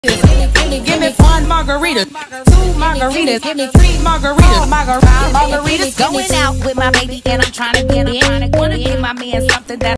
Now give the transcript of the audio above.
Give me one margarita, two margaritas, give me three margaritas, margaritas. Going out with my baby and I'm trying to get in. Wanna give my man something that